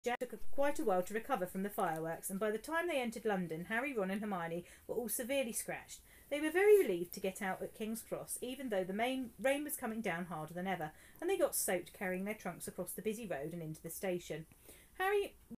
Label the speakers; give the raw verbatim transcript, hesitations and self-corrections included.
Speaker 1: Jack took quite a while to recover from the fireworks, and by the time they entered London, Harry, Ron and Hermione were all severely scratched. They were very relieved to get out at King's Cross, even though the main rain was coming down harder than ever, and they got soaked carrying their trunks across the busy road and into the station. Harry